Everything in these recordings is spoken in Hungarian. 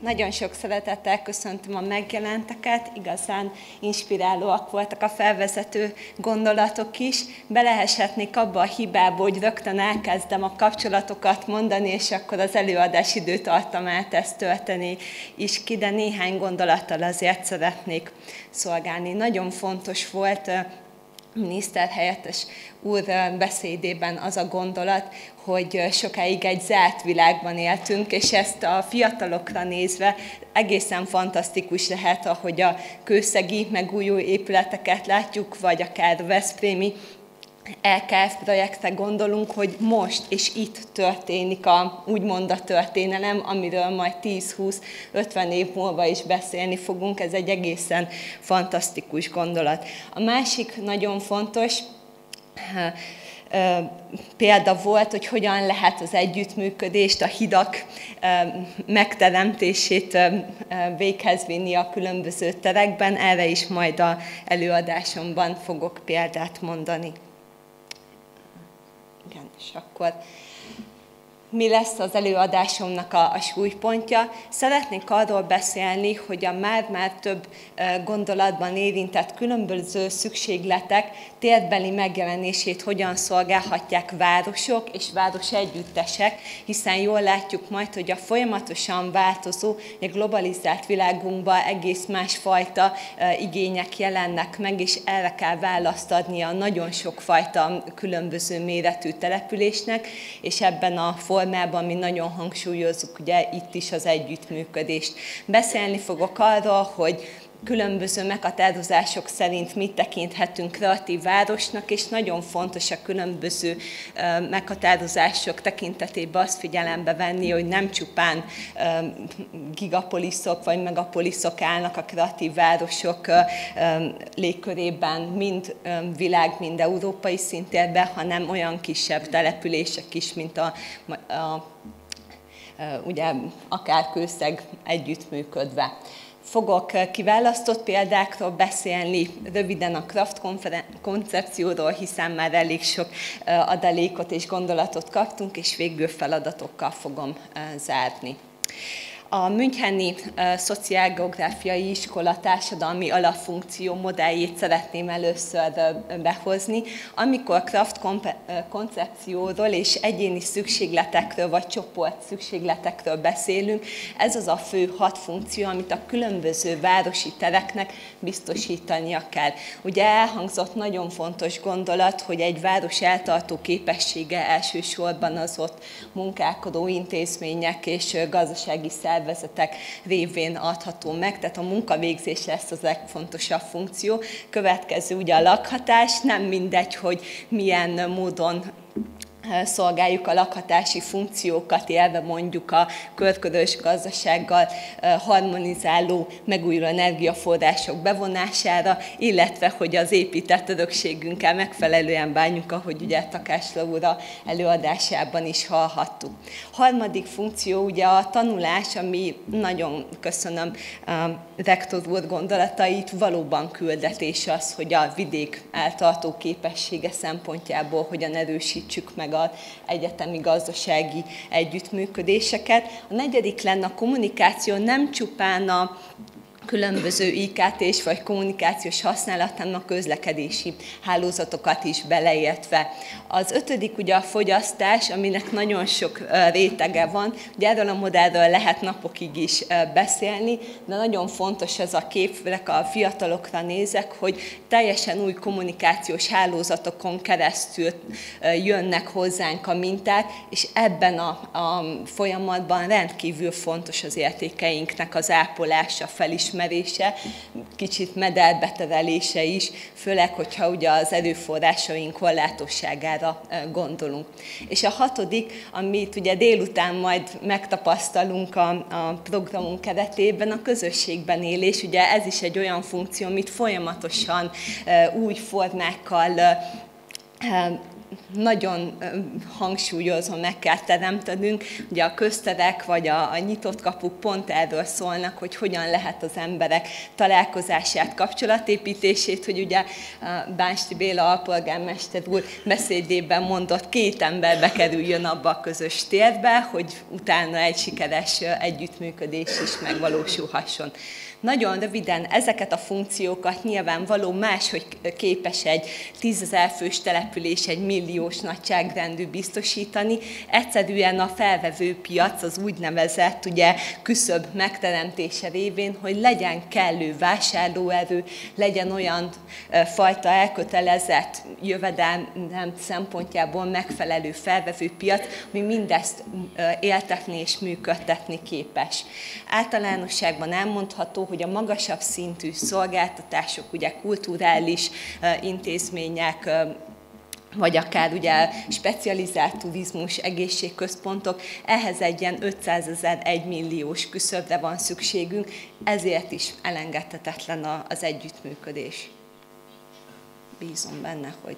Nagyon sok szeretettel köszöntöm a megjelenteket, igazán inspirálóak voltak a felvezető gondolatok is. Beleheshetnék abba a hibába, hogy rögtön elkezdem a kapcsolatokat mondani, és akkor az előadás időtartamát ezt tölteni is ki, de néhány gondolattal azért szeretnék szolgálni. Nagyon fontos volt miniszterhelyettes úr beszédében az a gondolat, hogy sokáig egy zárt világban éltünk, és ezt a fiatalokra nézve egészen fantasztikus lehet, ahogy a kőszegi megújuló épületeket látjuk, vagy akár a veszprémi LKF projektre gondolunk, hogy most és itt történik úgymond a történelem, amiről majd 10-20-50 év múlva is beszélni fogunk, ez egy egészen fantasztikus gondolat. A másik nagyon fontos példa volt, hogy hogyan lehet az együttműködést, a hidak megteremtését véghez vinni a különböző terekben, erre is majd az előadásomban fogok példát mondani. Igen, és akkor mi lesz az előadásomnak a súlypontja? Szeretnék arról beszélni, hogy a már több gondolatban érintett különböző szükségletek térbeli megjelenését hogyan szolgálhatják városok és város együttesek, hiszen jól látjuk majd, hogy a folyamatosan változó, a globalizált világunkban egész másfajta igények jelennek meg, és erre kell választ adni a nagyon sokfajta különböző méretű településnek, és ebben a formában mi nagyon hangsúlyozzuk ugye itt is az együttműködést. Beszélni fogok arról, hogy különböző meghatározások szerint mit tekinthetünk kreatív városnak, és nagyon fontos a különböző meghatározások tekintetében azt figyelembe venni, hogy nem csupán gigapoliszok vagy megapoliszok állnak a kreatív városok légkörében, mind világ, mind európai szintérben, hanem olyan kisebb települések is, mint ugye akár Kőszeg együttműködve. Fogok kiválasztott példákról beszélni, röviden a Kraft koncepcióról, hiszen már elég sok adalékot és gondolatot kaptunk, és végül feladatokkal fogom zárni. A Müncheni Szociálgeográfiai Iskola társadalmi alapfunkció modelljét szeretném először behozni. Amikor Kraft koncepcióról és egyéni szükségletekről vagy csoport szükségletekről beszélünk, ez az a fő 6 funkció, amit a különböző városi tereknek biztosítania kell. Ugye elhangzott nagyon fontos gondolat, hogy egy város eltartó képessége elsősorban az ott munkálkodó intézmények és gazdasági szervezetek révén adható meg, tehát a munkavégzés lesz az legfontosabb funkció. Következő ugye a lakhatás, nem mindegy, hogy milyen módon szolgáljuk a lakhatási funkciókat, élve mondjuk a körkörös gazdasággal harmonizáló megújuló energiaforrások bevonására, illetve hogy az épített örökségünkkel megfelelően bánjuk, ahogy ugye Takács Laura előadásában is hallhattuk. Harmadik funkció ugye a tanulás, ami nagyon köszönöm rektor úr gondolatait, valóban küldetés az, hogy a vidék eltartó képessége szempontjából hogyan erősítsük meg az egyetemi gazdasági együttműködéseket. A negyedik lenne a kommunikáció, nem csupán a különböző IKT-s vagy kommunikációs használatán a közlekedési hálózatokat is beleértve. Az ötödik ugye a fogyasztás, aminek nagyon sok rétege van. Ugye erről a modellről lehet napokig is beszélni, de nagyon fontos ez a kép, főleg a fiatalokra nézek, hogy teljesen új kommunikációs hálózatokon keresztül jönnek hozzánk a minták, és ebben a folyamatban rendkívül fontos az értékeinknek az ápolása, felismerése, kicsit mederbeterelése is, főleg, hogyha ugye az erőforrásaink korlátosságára gondolunk. És a hatodik, amit ugye délután majd megtapasztalunk a programunk keretében, a közösségben élés. Ugye ez is egy olyan funkció, amit folyamatosan új formákkal nagyon hangsúlyozva meg kell teremtenünk. Ugye a közterek vagy a nyitott kapuk pont erről szólnak, hogy hogyan lehet az emberek találkozását, kapcsolatépítését, hogy ugye Bánsti Béla alpolgármester úr beszédében mondott, 2 ember bekerüljön abba a közös térbe, hogy utána egy sikeres együttműködés is megvalósulhasson. Nagyon röviden ezeket a funkciókat nyilvánvaló máshogy képes egy 10 000 fős település egy milliós nagyságrendű biztosítani. Egyszerűen a felvevő piac az úgynevezett küszöb megteremtése révén, hogy legyen kellő vásárlóerő, legyen olyan fajta elkötelezett jövedelem szempontjából megfelelő felvevő piac, ami mindezt éltetni és működtetni képes. Általánosságban elmondható, hogy a magasabb szintű szolgáltatások, kulturális intézmények, vagy akár specializált turizmus, egészségközpontok, ehhez egy ilyen 500 000, 1 milliós küszöbre van szükségünk, ezért is elengedhetetlen az együttműködés. Bízom benne, hogy...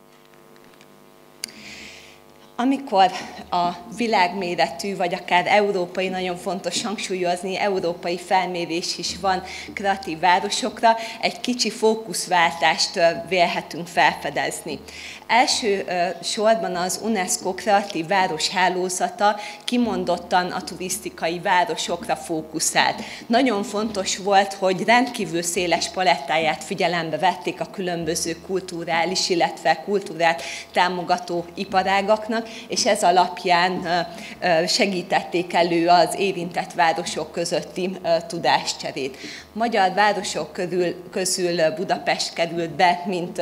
Amikor a világméretű, vagy akár európai, nagyon fontos hangsúlyozni, európai felmérés is van kreatív városokra, egy kicsi fókuszváltást vélhetünk felfedezni. Első sorban az UNESCO kreatív városhálózata kimondottan a turisztikai városokra fókuszált. Nagyon fontos volt, hogy rendkívül széles palettáját figyelembe vették a különböző kulturális, illetve kultúrát támogató iparágaknak, és ez alapján segítették elő az érintett városok közötti tudáscserét. Magyar városok közül Budapest került be, mint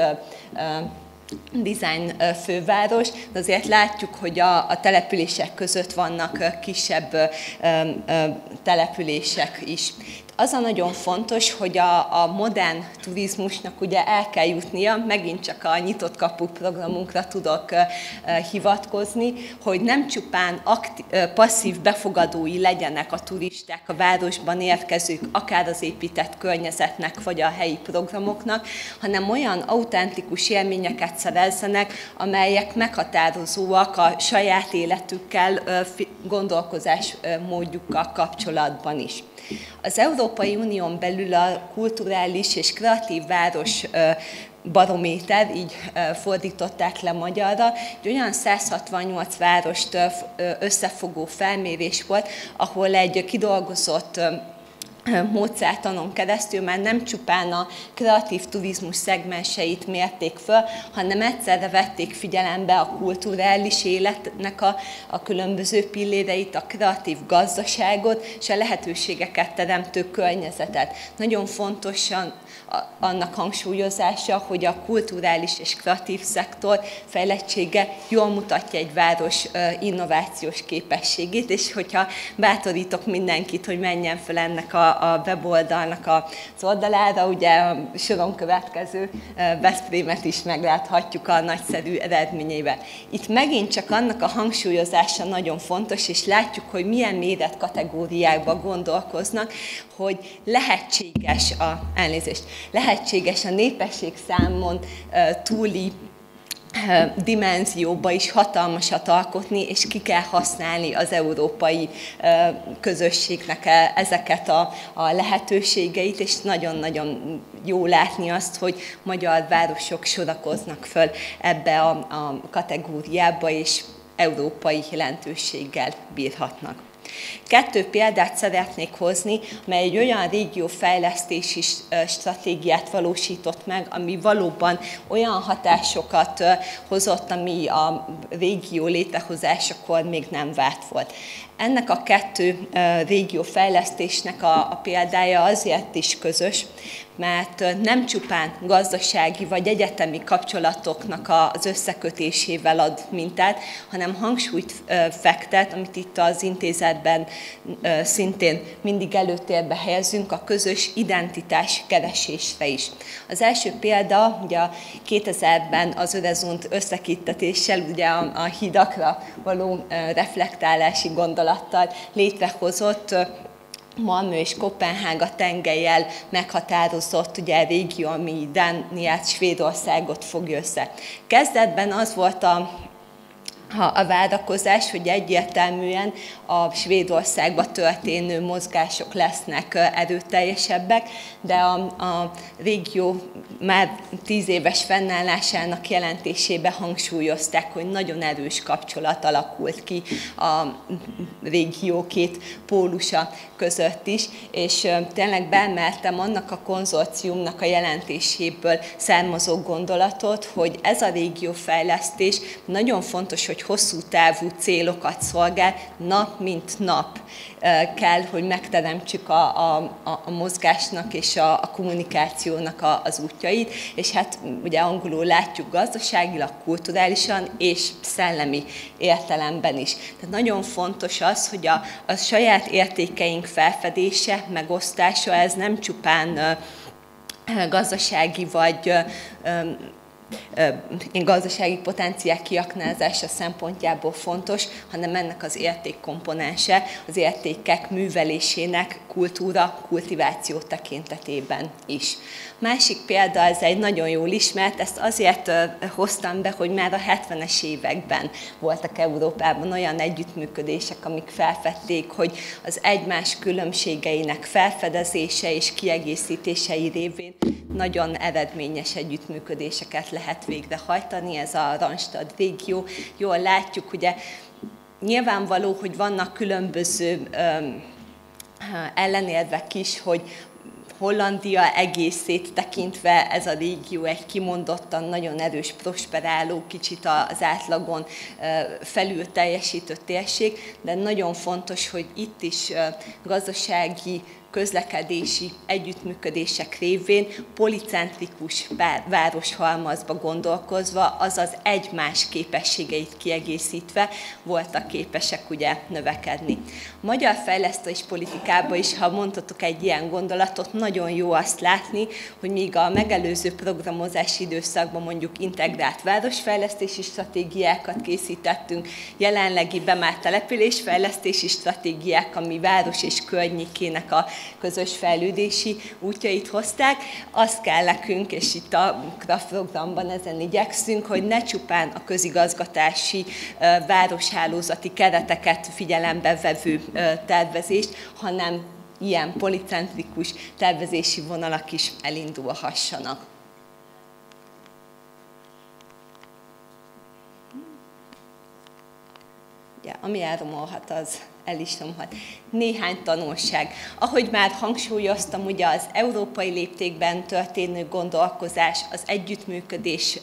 design főváros, de azért látjuk, hogy a települések között vannak kisebb települések is. Az a nagyon fontos, hogy a modern turizmusnak el kell jutnia, megint csak a nyitott kapuk programunkra tudok hivatkozni, hogy nem csupán passzív befogadói legyenek a turisták, a városban érkezők, akár az épített környezetnek, vagy a helyi programoknak, hanem olyan autentikus élményeket szerezzenek, amelyek meghatározóak a saját életükkel, gondolkozásmódjukkal kapcsolatban is. Az Európai Unión belül a kulturális és kreatív város barométer, így fordították le magyarra, egy olyan 168 várost összefogó felmérés volt, ahol egy kidolgozott módszertanon keresztül már nem csupán a kreatív turizmus szegmenseit mérték föl, hanem egyszerre vették figyelembe a kulturális életnek a különböző pilléreit, a kreatív gazdaságot és a lehetőségeket teremtő környezetet. Nagyon fontosan annak hangsúlyozása, hogy a kulturális és kreatív szektor fejlettsége jól mutatja egy város innovációs képességét, és hogyha bátorítok mindenkit, hogy menjen fel ennek a weboldalnak az oldalára, ugye a soron következő Veszprémet is megláthatjuk a nagyszerű eredményeivel. Itt megint csak annak a hangsúlyozása nagyon fontos, és látjuk, hogy milyen méretkategóriákban gondolkoznak, hogy lehetséges a népességszámon túli dimenzióba is hatalmasat alkotni, és ki kell használni az európai közösségnek ezeket a lehetőségeit, és nagyon-nagyon jó látni azt, hogy magyar városok sorakoznak föl ebbe a kategóriába, és európai jelentőséggel bírhatnak. 2 példát szeretnék hozni, mely egy olyan régiófejlesztési stratégiát valósított meg, ami valóban olyan hatásokat hozott, ami a régió létrehozásakor még nem várt volt. Ennek a 2 régiófejlesztésnek a példája azért is közös, mert nem csupán gazdasági vagy egyetemi kapcsolatoknak az összekötésével ad mintát, hanem hangsúlyt fektet, amit itt az intézetben szintén mindig előtérbe helyezünk, a közös identitás keresésre is. Az első példa, ugye 2000-ben az Öresund összekittetéssel, ugye a hídakra való reflektálási gondolattal létrehozott Malmö és Koppenhága tengellyel meghatározott ugye, régió, ami Dániát, Svédországot fogja össze. Kezdetben az volt a várakozás, hogy egyértelműen a Svédországba történő mozgások lesznek erőteljesebbek, de a régió már 10 éves fennállásának jelentésében hangsúlyozták, hogy nagyon erős kapcsolat alakult ki a régió két pólusa között is, és tényleg beemeltem annak a konzorciumnak a jelentéséből származó gondolatot, hogy ez a régiófejlesztés nagyon fontos, hogy hosszú távú célokat szolgál, nap mint nap kell, hogy megteremtsük a mozgásnak és a kommunikációnak az útjait, és hát ugye angolul látjuk gazdaságilag, kulturálisan és szellemi értelemben is. Tehát nagyon fontos az, hogy a saját értékeink felfedése, megosztása, ez nem csupán gazdasági vagy gazdasági potenciál kiaknázása szempontjából fontos, hanem ennek az értékkomponense, az értékek művelésének kultúra, kultiváció tekintetében is. Másik példa, ez egy nagyon jól ismert, ezt azért hoztam be, hogy már a 70-es években voltak Európában olyan együttműködések, amik felfedték, hogy az egymás különbségeinek felfedezése és kiegészítései révén nagyon eredményes együttműködéseket lehet végrehajtani, ez a Randstad régió. Jól látjuk, ugye nyilvánvaló, hogy vannak különböző ellenérvek is, hogy Hollandia egészét tekintve ez a régió egy kimondottan nagyon erős, prosperáló, kicsit az átlagon felül teljesítő térség, de nagyon fontos, hogy itt is gazdasági, közlekedési együttműködések révén policentrikus városhalmazba gondolkozva, azaz egymás képességeit kiegészítve voltak képesek ugye növekedni. A magyar fejlesztés politikában is, ha mondhatok egy ilyen gondolatot, nagyon jó azt látni, hogy míg a megelőző programozási időszakban mondjuk integrált városfejlesztési stratégiákat készítettünk, jelenlegi bemárt településfejlesztési stratégiák, ami város és környékének a közös fejlődési útjait hozták. Azt kell nekünk, és itt a KRAFT programban ezen igyekszünk, hogy ne csupán a közigazgatási városhálózati kereteket figyelembe vevő tervezést, hanem ilyen policentrikus tervezési vonalak is elindulhassanak. Ja, ami elromolhat, az el is romolhat. Néhány tanulság. Ahogy már hangsúlyoztam, ugye az európai léptékben történő gondolkozás, az együttműködés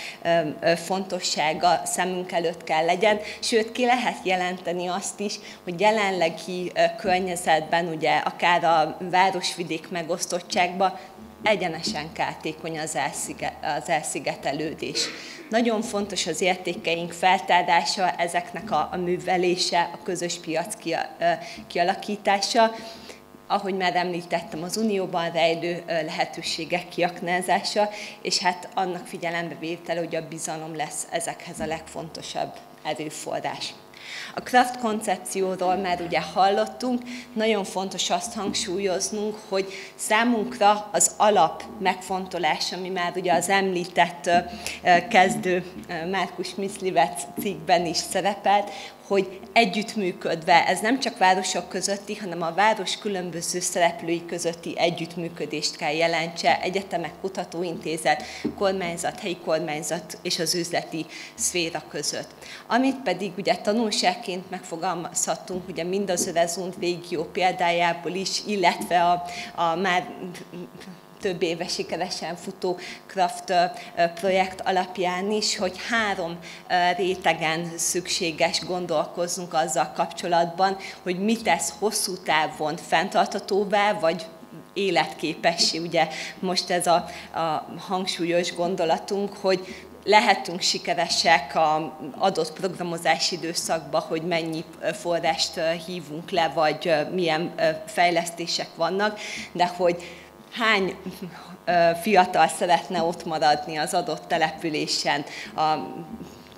fontossága szemünk előtt kell legyen, sőt ki lehet jelenteni azt is, hogy jelenlegi környezetben, ugye akár a városvidék megosztottságban egyenesen kártékony az elszigetelődés. Nagyon fontos az értékeink feltárása, ezeknek a művelése, a közös piac kialakítása, ahogy már említettem, az unióban rejlő lehetőségek kiaknázása, és hát annak figyelembevétele, hogy a bizalom lesz ezekhez a legfontosabb erőforrás. A KRAFT koncepcióról már ugye hallottunk, nagyon fontos azt hangsúlyoznunk, hogy számunkra az alap megfontolás, ami már ugye az említett kezdő Márkus Miszlivec cikkben is szerepelt, hogy együttműködve, ez nem csak városok közötti, hanem a város különböző szereplői közötti együttműködést kell jelentse, egyetemek, kutatóintézet, kormányzat, helyi kormányzat és az üzleti szféra között. Amit pedig ugye tanulságként megfogalmazhatunk, ugye mind az Öresund régió példájából is, illetve a már több éve sikeresen futó KRAFT projekt alapján is, hogy 3 rétegen szükséges gondolkoznunk azzal kapcsolatban, hogy mit tesz hosszú távon fenntarthatóvá, vagy életképessé. Ugye most ez a hangsúlyos gondolatunk, hogy lehetünk sikeresek az adott programozási időszakban, hogy mennyi forrást hívunk le, vagy milyen fejlesztések vannak, de hogy hány fiatal szeretne ott maradni az adott településen, a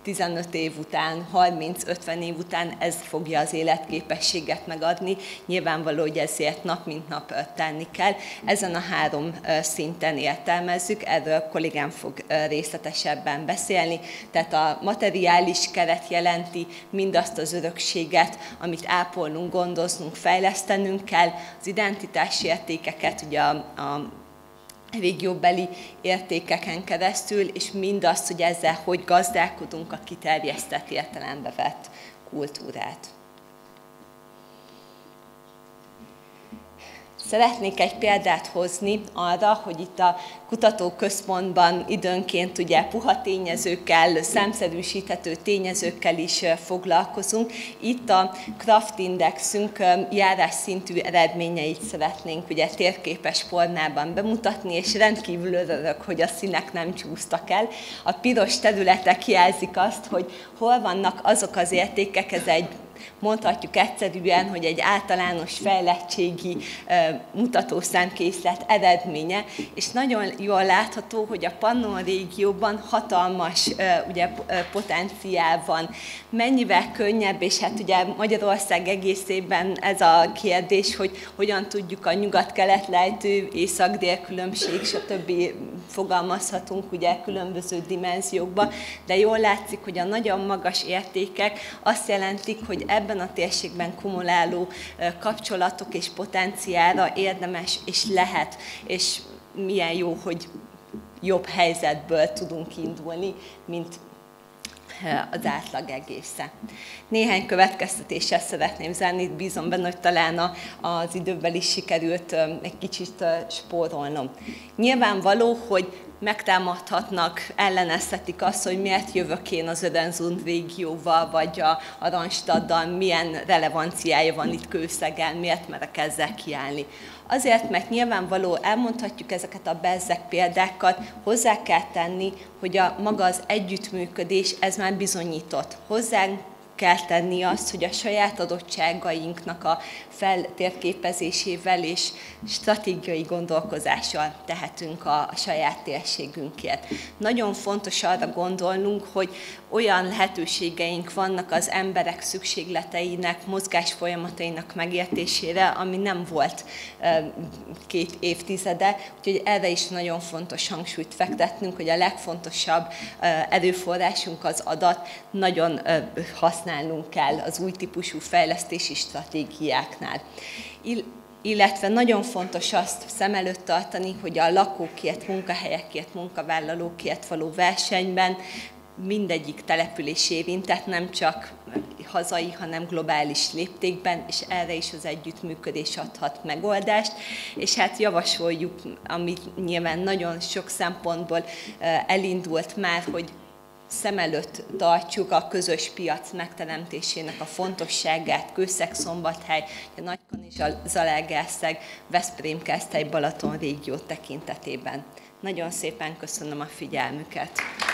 15 év után, 30-50 év után ez fogja az életképességet megadni. Nyilvánvaló, hogy ezért nap mint nap tenni kell. Ezen a 3 szinten értelmezzük, erről kollégám fog részletesebben beszélni. Tehát a materiális keret jelenti mindazt az örökséget, amit ápolnunk, gondoznunk, fejlesztenünk kell, az identitási értékeket, ugye a régióbeli értékeken keresztül, és mindazt, hogy ezzel hogy gazdálkodunk, a kiterjesztett értelembe vett kultúrát. Szeretnék egy példát hozni arra, hogy itt a kutatóközpontban időnként ugye puha tényezőkkel, számszerűsíthető tényezőkkel is foglalkozunk. Itt a Kraft Indexünk járásszintű eredményeit szeretnénk ugye térképes formában bemutatni, és rendkívül örülök, hogy a színek nem csúsztak el. A piros területek jelzik azt, hogy hol vannak azok az értékek, ez egy mondhatjuk egyszerűen, hogy egy általános fejlettségi mutatószámkészlet eredménye, és nagyon jól látható, hogy a Pannon régióban hatalmas ugye, potenciál van. Mennyivel könnyebb, és hát ugye Magyarország egészében ez a kérdés, hogy hogyan tudjuk a nyugat-kelet lejtő, észak-dél különbség, stb. Fogalmazhatunk ugye különböző dimenziókba, de jól látszik, hogy a nagyon magas értékek azt jelentik, hogy ebben a térségben kumuláló kapcsolatok és potenciálra érdemes és lehet, és milyen jó, hogy jobb helyzetből tudunk indulni, mint az átlag egészen. Néhány következtetéssel szeretném zárni, bízom benne, hogy talán az időben is sikerült egy kicsit spórolnom. Nyilvánvaló, hogy megtámadhatnak, ellenezhetik azt, hogy miért jövök én az Ödenzund régióval, vagy a Randstaddal, milyen relevanciája van itt Kőszeggel, miért merek ezzel kiállni. Azért, mert nyilvánvaló elmondhatjuk ezeket a bezzeg példákat, hozzá kell tenni, hogy maga az együttműködés, ez már bizonyított. Hozzánk kell tenni azt, hogy a saját adottságainknak a feltérképezésével és stratégiai gondolkozással tehetünk a saját térségünkért. Nagyon fontos arra gondolnunk, hogy olyan lehetőségeink vannak az emberek szükségleteinek, mozgásfolyamatainak megértésére, ami nem volt 2 évtizede, úgyhogy erre is nagyon fontos hangsúlyt fektetnünk, hogy a legfontosabb erőforrásunk az adat, nagyon használnunk kell az új típusú fejlesztési stratégiáknál. Illetve nagyon fontos azt szem előtt tartani, hogy a lakókért, munkahelyekért, munkavállalókért való versenyben mindegyik település érintett, nem csak hazai, hanem globális léptékben, és erre is az együttműködés adhat megoldást. És hát javasoljuk, amit nyilván nagyon sok szempontból elindult már, hogy szem előtt tartjuk a közös piac megteremtésének a fontosságát, Kőszeg-Szombathely, a Nagykanizsa, Zalaegerszeg, Veszprém-Keszthely, Balaton régió tekintetében. Nagyon szépen köszönöm a figyelmüket!